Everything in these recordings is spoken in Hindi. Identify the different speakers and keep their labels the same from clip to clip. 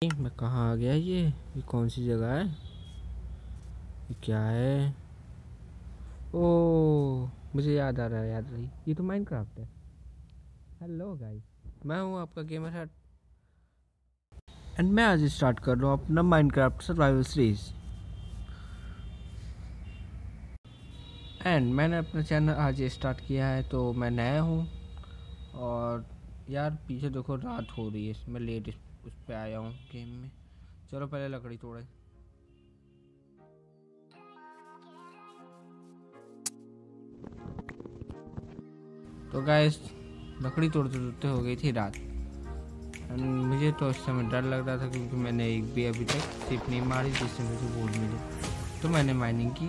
Speaker 1: मैं कहाँ आ गया? ये कौन सी जगह है? ये क्या है? ओ, मुझे याद आ रहा है, याद रही, ये तो माइनक्राफ्ट है। हेलो गाइस, मैं हूँ आपका गेमर हट एंड मैं आज स्टार्ट कर रहा हूँ अपना माइनक्राफ्ट सर्वाइवल सीरीज। एंड मैंने अपना चैनल आज स्टार्ट किया है, तो मैं नया हूँ। और यार पीछे देखो, रात हो रही है, मैं लेट उस पे आया हूँ गेम में। चलो पहले लकड़ी तोड़े। तो गाइस, लकड़ी तोड़ते तोड़ते हो गई थी रात। एंड मुझे तो उस समय डर लग रहा था, क्योंकि मैंने एक भी अभी तक सिप नहीं मारी जिससे मुझे वुड मिले। तो मैंने माइनिंग की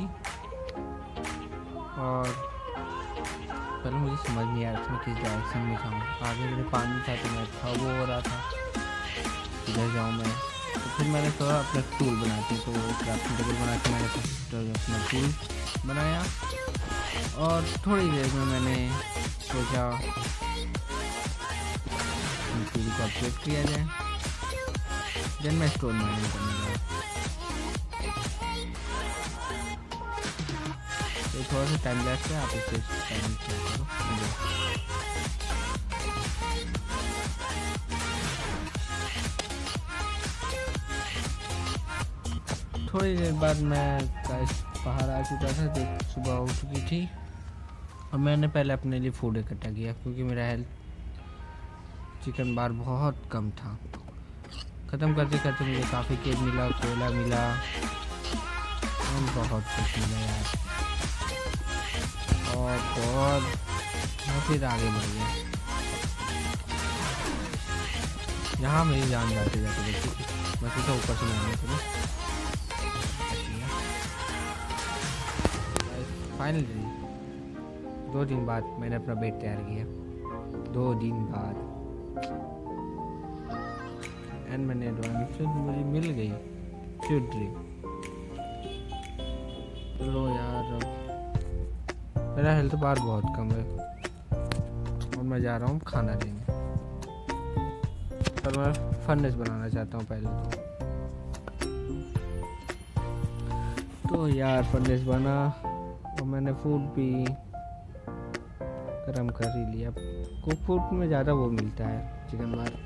Speaker 1: और पहले मुझे समझ नहीं आ रहा था मैं किस डायरेक्शन में जाऊँ। आगे मेरे पानी था तो मैं था वो हो रहा था किधर जाऊँ मैं। तो फिर मैंने थोड़ा अपना टूल बना के, तो क्राफ्टिंग टेबल बना के मैंने अपना टूल बनाया। और थोड़ी देर में मैंने सोचा टूल को अपडेट किया जाए। देन मैं स्टोन माइनिंग करने लगा। तो थोड़ा सा टाइम लैप्स है, आप इसे टाइम करो। थोड़ी देर बाद मैं बाहर आ चुका था, देख सुबह हो चुकी थी। और मैंने पहले अपने लिए फूड इकट्ठा किया, क्योंकि मेरा हेल्थ चिकन बार बहुत कम था। ख़त्म करते करते मुझे काफ़ी केक मिला, कोयला मिला और बहुत कुछ मिला यार। और मैं फिर आगे बढ़ गया। यहाँ मेरी जान जाते जाते देखी, मैं सोचा ऊपर से जाने के लिए। फाइनली 2 दिन बाद मैंने अपना बेड तैयार किया। 2 दिन बाद एंड मैंने मुझे मिल गई फ्यूड ट्री। चलो यार, अब मेरा हेल्थ बार बहुत कम है और मैं जा रहा हूँ खाना लेने। पर मैं फर्नेस बनाना चाहता हूँ पहले तो यार फर्नेस बना और मैंने फूड भी गरम कर ही लिया। कुक फूड में ज़्यादा वो मिलता है, चिकन बार।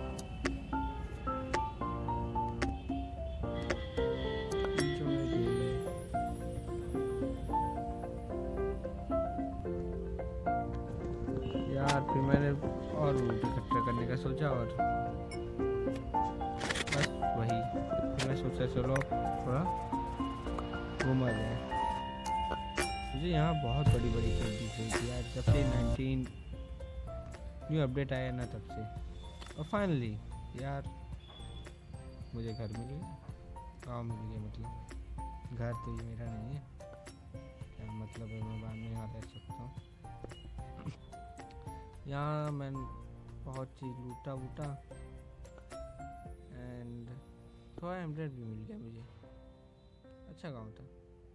Speaker 1: यार फिर मैंने और वुड इकट्ठा करने का सोचा और बस वही। फिर मैं सोचा चलो थोड़ा घूमा जाए। मुझे यहाँ बहुत बड़ी बड़ी चीज़ दिख रही थी यार, जब से 19 न्यू अपडेट आया ना तब से। और फाइनली यार मुझे घर मिल गया, गाँव मिल गया। मतलब घर तो ये मेरा नहीं है, क्या मतलब है, मैं बाद में यहाँ रह सकता हूँ। यहाँ मैं बहुत चीज़ लूटा वूटा एंड थोड़ा एमरेड भी मिल गया मुझे। अच्छा गाँव था।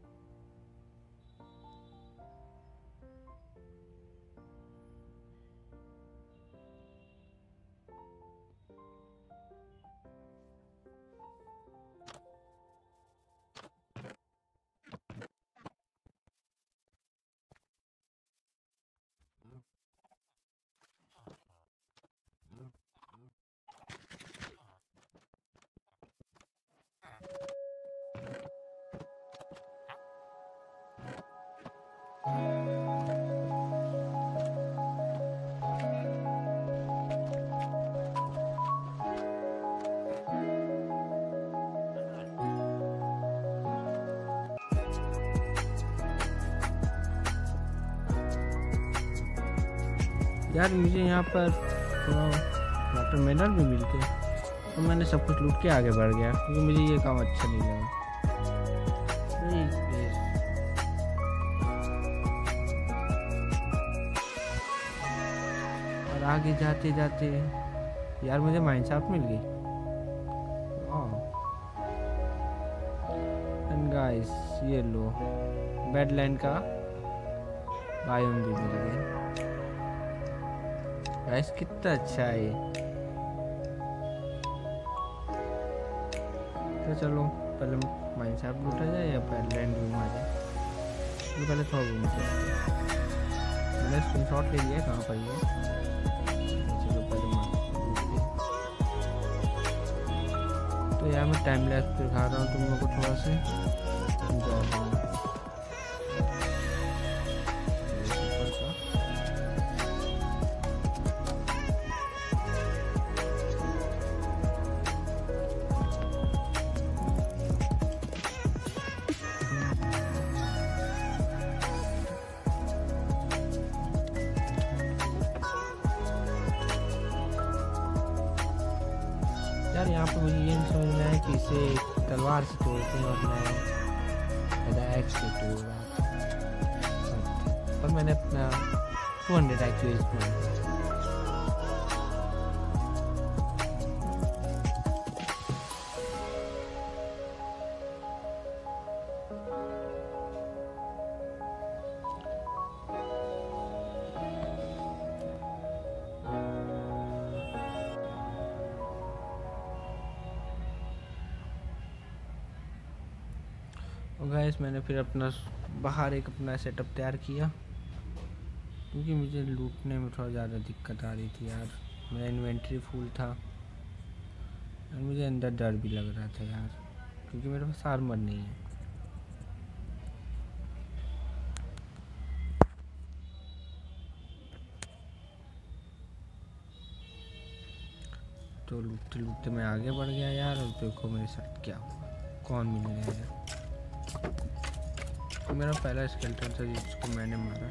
Speaker 1: यार मुझे यहाँ पर थोड़ा वाटरमेलन भी मिल गया, तो मैंने सब कुछ लूट के आगे बढ़ गया, क्योंकि मुझे ये काम अच्छा नहीं लगा। और आगे जाते जाते यार मुझे माइनक्राफ्ट मिल गई। एंड गाइस ये लो, बैडलैंड का बायोम भी मिल गया। गाइस कितना अच्छा है। तो चलो पहले माइन शाफ्ट लूटा जाए या पहले लैंड घूमा जाए। तो पहले थोड़ा घूमते हैं। मैंने स्क्रीन शॉट ले लिया, कहाँ पर ये। चलो पहले तो यार मैं टाइम लैप्स दिखा रहा हूँ तुम लोग को थोड़ा से यार यहाँ पे मुझे ये नहीं समझ में आया कि इसे तलवार से तोड़ते हैं और मैं एक्स से तोड़ रहा पर मैंने अपना 200 IQ इस्तेमाल किया। और गाइस मैंने फिर अपना बाहर एक अपना सेटअप तैयार किया क्योंकि मुझे लूटने में थोड़ा ज़्यादा दिक्कत आ रही थी यार। मेरा इन्वेंट्री फुल था और मुझे अंदर डर भी लग रहा था यार क्योंकि मेरे पास आर्मर नहीं है। तो लूटते लूटते मैं आगे बढ़ गया यार। और देखो मेरे साथ क्या हुआ, कौन मिल गया यार। तो मेरा पहला स्केलेटन था जिसको मैंने मारा।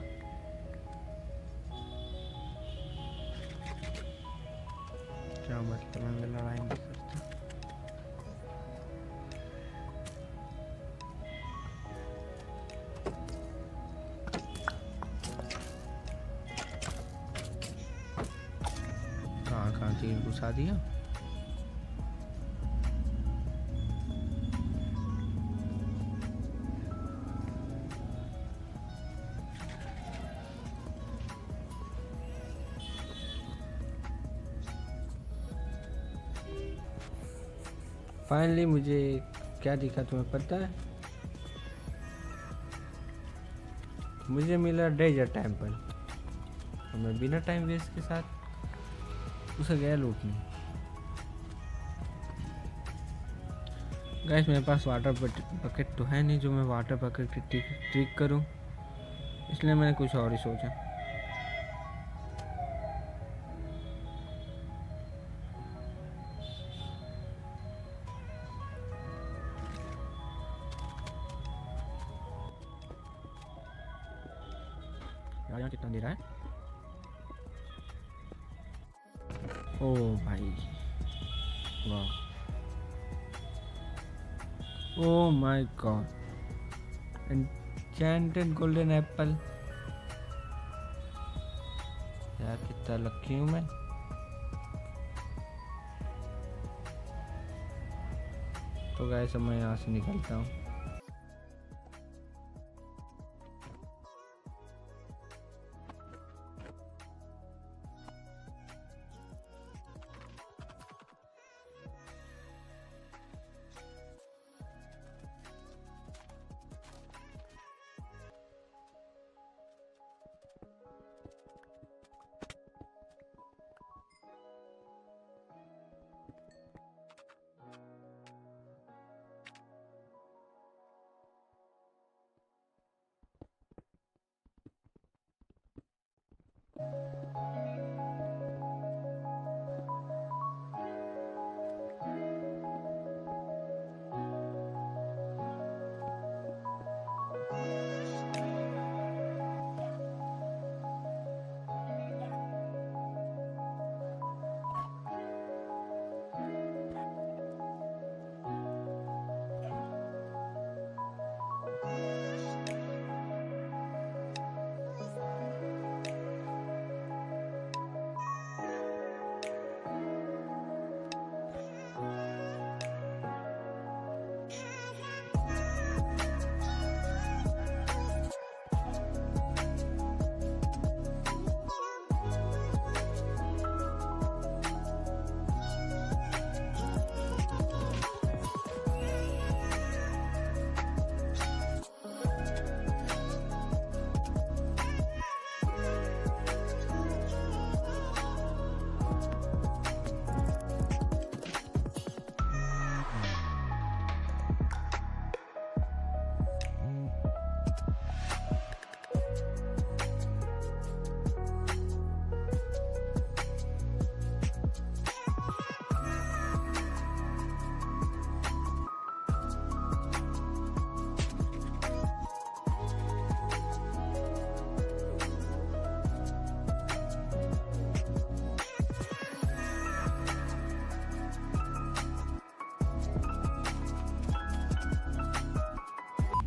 Speaker 1: क्या मतलब मैं लड़ाई नहीं करता। कहाँ कहाँ तीर घुसा दिया। फाइनली मुझे क्या दिखा तुम्हें पता है? मुझे मिला डेजर्ट टेम्पल और मैं बिना टाइम वेस्ट के साथ उसे गया लूटने। गाइस मेरे पास वाटर बकेट तो है नहीं जो मैं वाटर बकेट की ट्रिक करूं, इसलिए मैंने कुछ और ही सोचा। यार कितना दे रहा है। ओ भाई वाह, oh my god, enchanted golden apple. यार कितना लकी हूँ मैं। तो गाइस मैं यहाँ से निकलता हूँ।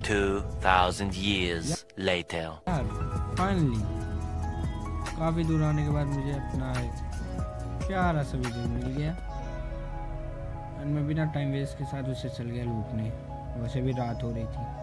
Speaker 2: 2,000 years later.
Speaker 1: यार फाइनली काफ़ी दूर आने के बाद मुझे अपना एक प्यारा सा वीडियो मिल गया और मैं बिना टाइम वेस्ट के साथ उसे चल गया लूटने। वैसे भी रात हो रही थी।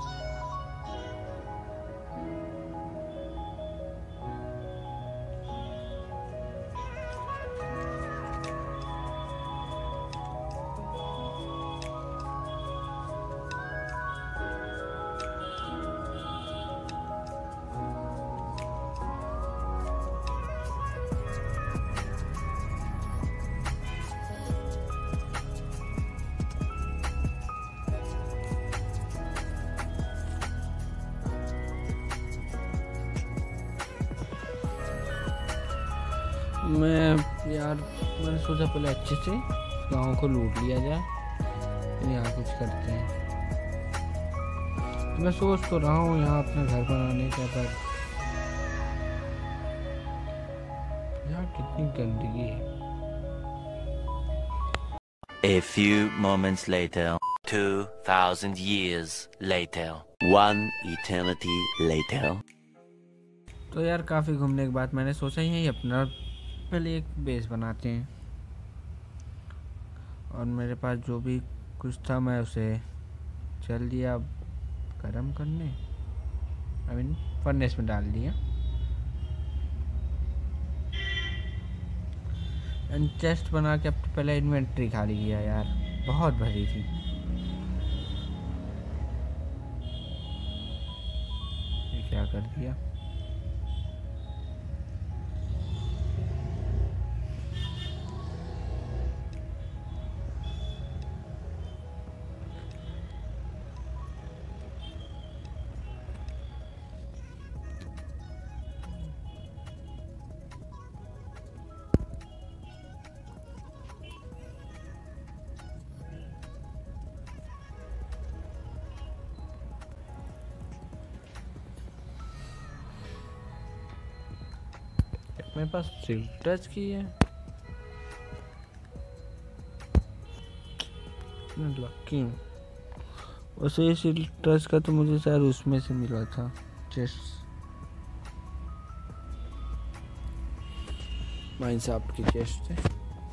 Speaker 1: मैंने सोचा पहले अच्छे से गाँव को लूट लिया जाए, फिर यहाँ कुछ करते हैं। मैं सोच तो रहा हूँ यहाँ अपना घर बनाने का, पर यहाँ कितनी गंदगी है।
Speaker 2: A few moments later. 2,000 years later. 1 eternity later.
Speaker 1: तो यार काफ़ी घूमने के बाद मैंने सोचा यही अपना पहले एक बेस बनाते हैं, और मेरे पास जो भी कुछ था मैं उसे चल दिया गरम करने, फर्नेस में डाल दिया। एंड चेस्ट बना के अब पहले इन्वेंट्री खाली किया यार, बहुत भरी थी। ये क्या कर दिया। मेरे पास सिल्क टच की है, लकी हूँ। वैसे ये सिल्क टच का तो मुझे शायद उसमें से मिला था, चेस्ट माइन साहब की चेस्ट से।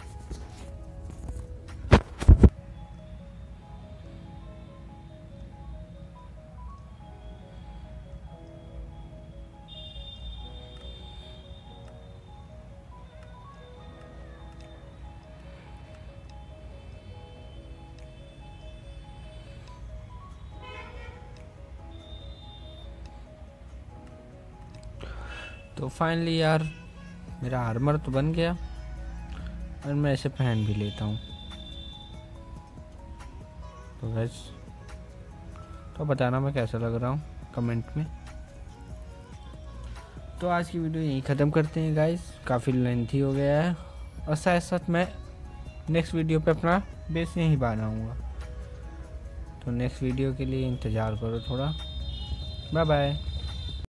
Speaker 1: तो फाइनली यार मेरा आर्मर तो बन गया और मैं इसे पहन भी लेता हूँ। तो गाइस तो बताना मैं कैसा लग रहा हूँ कमेंट में। तो आज की वीडियो यहीं ख़त्म करते हैं गाइस, काफ़ी लेंथी हो गया है, और साथ साथ मैं नेक्स्ट वीडियो पे अपना बेस यहीं बनाऊँगा। तो नेक्स्ट वीडियो के लिए इंतज़ार करो थोड़ा। Bye bye.